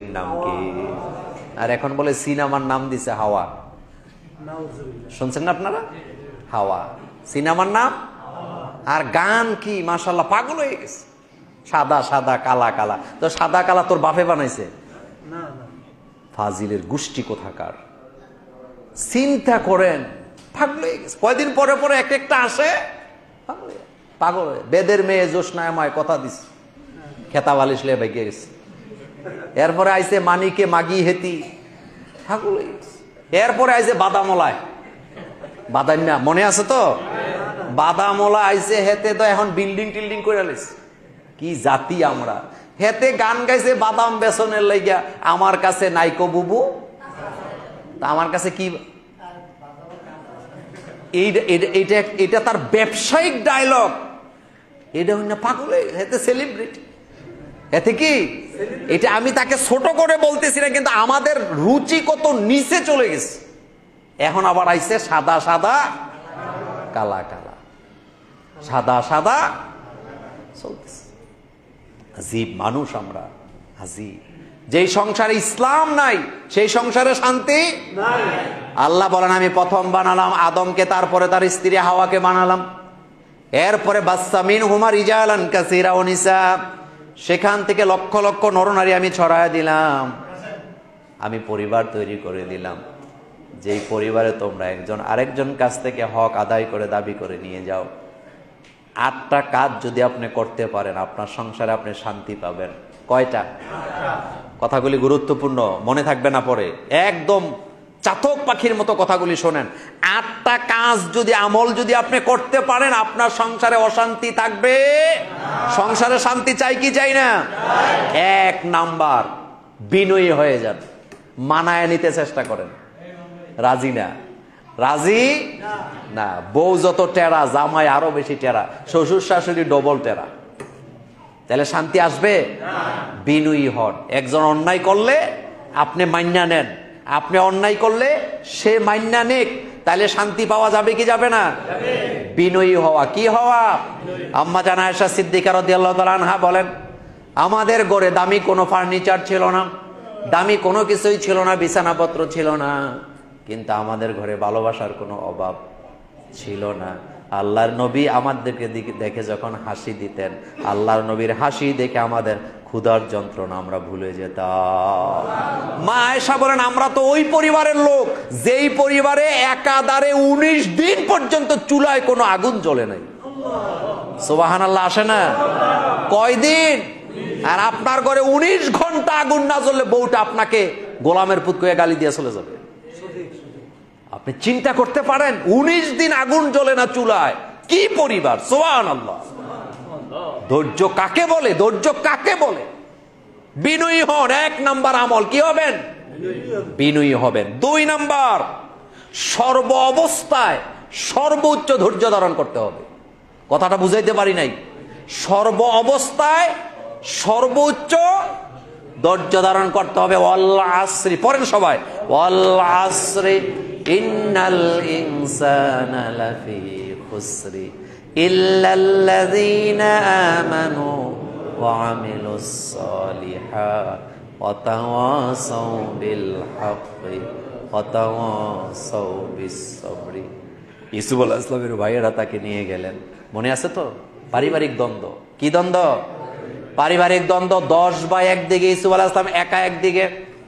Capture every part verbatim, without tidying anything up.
নাম কি? আর এখন বলে সিনেমার নাম দিছে হাওয়া। শুনছেন না আপনারা? হাওয়া সিনেমার নাম। আর গান কি মাশাআল্লাহ পাগল হয়ে গেছে, সাদা সাদা কালা কালা। তো সাদা কালা তোর বাপে বানাইছে? ফাজিলের গোষ্ঠী কোথাকার। চিন্তা করেন, পাগল হয়ে গেছে। কয়দিন পরে পরে এক একটা আসে পাগল হয়ে। বেদের মেয়ে জোসনায় মায় কথা দিস, খেতা বালিশ লে বেগে গেছে। এরপরে আইসে মানিকে মাগি হেতি, পাগল হয়ে গেছে। এরপরে আইসে বাদামলায়, বাদান্না মনে আছে তো? বাদামলা আইসে হেতে তো এখন বিল্ডিং টিল্ডিং করে আলিস। কি জাতি আমরা! হেতে গান গাইছে বাদাম বেসনের লাইগা, আমার কাছে নাইকো বুবু। তা আমার কাছে কি এইটা? এটা তার ব্যবসায়িক ডায়লগ। এটা হইনা পাগল হেতে সেলিব্রিটি। এতে কি এটা আমি তাকে ছোট করে বলতেছি না, কিন্তু আমাদের রুচি কত নিচে চলে গেছে। এখন আবার আইছে সাদা সাদা কালা কালা, সাদা সাদা চলতেছে। আজীব মানুষ আমরা, আজীব। যেই সংসারে ইসলাম নাই সেই সংসারে শান্তি নাই। আল্লাহ বলেন আমি প্রথম বানালাম আদমকে, তারপরে তার স্ত্রী হাওয়াকে বানালাম, এরপরে বাসামিন হুমা রিজালান কাসীরা ওয়া নিসা, সেখান থেকে লক্ষ লক্ষ নরনারী আমি ছড়ায় দিলাম। আমি পরিবার তৈরি করে দিলাম, যেই পরিবারে তোমরা একজন আরেকজন কাছ থেকে হক আদায় করে দাবি করে নিয়ে যাও। আটটা কাজ যদি আপনি করতে পারেন আপনার সংসারে আপনি শান্তি পাবেন। কয়টা? কথাগুলি গুরুত্বপূর্ণ, মনে থাকবে না পরে। একদম চাতক পাখির মতো কথাগুলি শোনেন। আটটা কাজ যদি আমল যদি আপনি করতে পারেন আপনার সংসারে অশান্তি থাকবে। সংসারে শান্তি চাই কি চাই না? এক নাম্বার, বিনয়ী হয়ে যান, মানায় নিতে চেষ্টা করেন। রাজি না? রাজি না। বউ যত টেরা, জামাই আরো বেশি টেরা, শ্বশুর শাশুড়ি ডবল টেরা। তাহলে শান্তি আসবে? বিনয়ী হন। একজন অন্যায় করলে আপনি মাইন্যা নেন, আপনি অন্যায় করলে সে মাইন্যা নেক। তাহলে শান্তি পাওয়া যাবে কি যাবে না? বিনয়ী হওয়া। কি হওয়া? আম্মা জান আয়েশা সিদ্দিকা রাদিয়াল্লাহু তাআলা আনহা বলেন, আমাদের ঘরে দামি কোনো ফার্নিচার ছিল না, দামি কোনো কিছুই ছিল না, বিছানাপত্র ছিল না, কিন্তু আমাদের ঘরে ভালোবাসার কোনো অভাব ছিল না। আল্লাহর নবী আমাদেরকে দেখে যখন হাসি দিতেন, আল্লাহর নবীর হাসি দেখে আমাদের ক্ষুধার যন্ত্রণা আমরা ভুলে যেতাম। মা আয়েশা বলেন, আমরা তো ওই পরিবারের লোক যেই পরিবারে একাধারে উনিশ দিন পর্যন্ত চুলায় কোনো আগুন জ্বলে নাই। সুবহানাল্লাহ আসে না? কয়দিন? আর আপনার ঘরে উনিশ ঘন্টা আগুন না জ্বললে বউটা আপনাকে গোলামের পুত করে গালি দিয়ে চলে যাবে। আপনি চিন্তা করতে পারেন, উনিশ দিন আগুন জ্বলে না চুলায়, কি পরিবার! সুবহানাল্লাহ। ধৈর্য কাকে বলে? ধৈর্য কাকে বলে? বিনয়ী হন। এক নাম্বার আমল কি হবেন? বিনয়ী হবেন। দুই নাম্বার, সর্ব অবস্থায় সর্বোচ্চ ধৈর্য ধারণ করতে হবে। কথাটা বুঝাইতে পারি নাই? সর্ব অবস্থায় সর্বোচ্চ ধৈর্য ধারণ করতে হবে। ওয়াল আসরি পড়েন সবাই, ওয়াল আসরি ইন্নাল ইনসানা লাফি খুসরি ইল্লাল্লাযীনা আমানু ওয়া আমিলুস সালিহাত ওয়া তাওয়াসাউ বিল হাক্কি ওয়া তাওয়াসাউ বিস সাবরি। ইউসুফ আলাইহিস সালামের ভাইয়েরা তাকে নিয়ে গেলেন, মনে আছে তো? পারিবারিক দ্বন্দ্ব। কি দ্বন্দ্ব? পারিবারিক দ্বন্দ্ব। দশ ভাই একদিকে, ইউসুফ আলাইহিস সালাম একা একদিকে।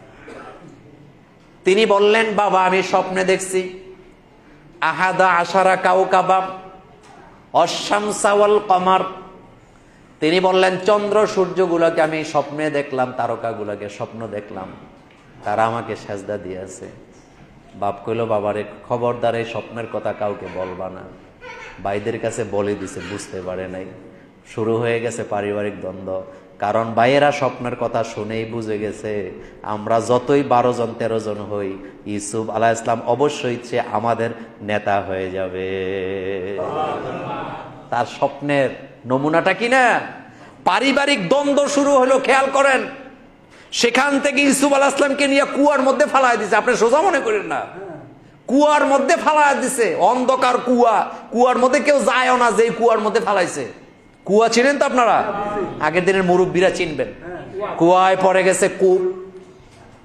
তিনি বললেন, বাবা আমি স্বপ্নে দেখছি আহাদা আশারা কাওকাবা অশ-শামসা ওয়াল কমার। তিনি বললেন চন্দ্র সূর্যগুলোকে আমি স্বপ্নে দেখলাম, তারকাগুলোকে স্বপ্ন দেখলাম, তারা আমাকে সেজদা দিয়েছে। বাপ কইল, বাবারে খবরদার এই স্বপ্নের কথা কাউকে বলবা না। ভাইদের কাছে বলে দিছে, বুঝতে পারে নাই। শুরু হয়ে গেছে পারিবারিক দ্বন্দ্ব। কারণ ভাইয়েরা স্বপ্নের কথা শুনেই বুঝে গেছে আমরা যতই বারো জন তেরো জন হই, ইউসুফ আলাইহিস সালাম অবশ্যই সে আমাদের নেতা হয়ে যাবে। তার স্বপ্নের নমুনাটা কি না? পারিবারিক দ্বন্দ্ব শুরু হলো, খেয়াল করেন। সেখান থেকে ইউসুফ আলাইহিস সালামকে নিয়ে কুয়ার মধ্যে ফালায় দিছে। আপনি সোজা মনে করেন না, কুয়ার মধ্যে ফালায় দিছে। অন্ধকার কুয়া, কুয়ার মধ্যে কেউ যায়ও না, যে কুয়ার মধ্যে ফালাইছে। কুয়া চিনেন তো আপনারা? আগের দিনের মুরব্বীরা চিনবেন। কুয়ায় পড়ে গেছে কূপ,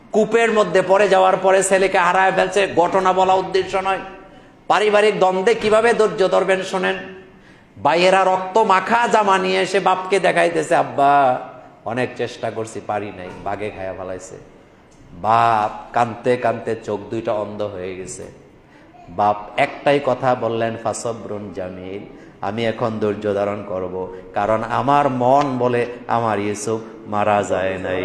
কূপের মধ্যে পড়ে যাওয়ার পরে ছেলেকে হারায় ফেলছে, ঘটনা বলা উদ্দেশ্য নয়। পারিবারিক দ্বন্দ্বে কিভাবে ধৈর্য ধরবেন শোনেন। ভাইয়েরা রক্ত মাখা জামা নিয়ে এসে বাপকে দেখাইতেছে, আব্বা অনেক চেষ্টা করছি পারি নাই, বাগে খায়া ফেলাইছে। বাপ কানতে কানতে চোখ দুইটা অন্ধ হয়ে গেছে। বাপ একটাই কথা বললেন, ফাসব্রুন জামিল, আমি এখন ধৈর্য ধারণ করব, কারণ আমার মন বলে আমার ইউসুফ মারা যায় নাই।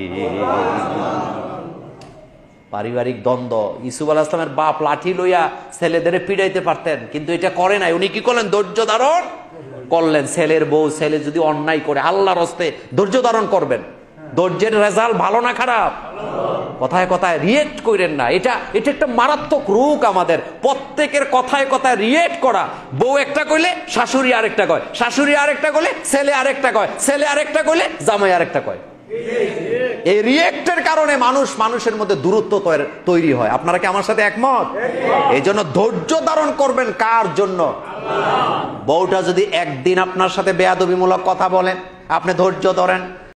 পারিবারিক দ্বন্দ্ব, ইউসুফ আলাইহিস সালামের বাপ লাঠি লইয়া ছেলেদের পিড়াইতে পারতেন, কিন্তু এটা করে নাই। উনি কি করলেন? ধৈর্য ধারণ করলেন। ছেলের বউ ছেলে যদি অন্যায় করে, আল্লাহর হস্তে ধৈর্য ধারণ করবেন। ধৈর্যের রেজাল্ট ভালো না খারাপ? কথায় কথায় রিয়েক্ট করেন না। এটা এটা একটা মারাত্মক রোগ আমাদের, প্রত্যেকের কথায় কথায় রিয়েক্ট করা। বউ একটা কইলে শাশুড়ি আরেকটা কয়, শাশুড়ি আরেকটা কইলে ছেলে আরেকটা কয়, ছেলে আরেকটা কইলে জামাই আরেকটা কয়। এই রিয়েক্টের কারণে মানুষ মানুষের মধ্যে দূরত্ব তৈরি হয়। আপনারা কি আমার সাথে একমত? এই জন্য ধৈর্য ধারণ করবেন কার জন্য? বউটা যদি একদিন আপনার সাথে বেয়াদবিমূলক কথা বলেন, আপনি ধৈর্য ধরেন।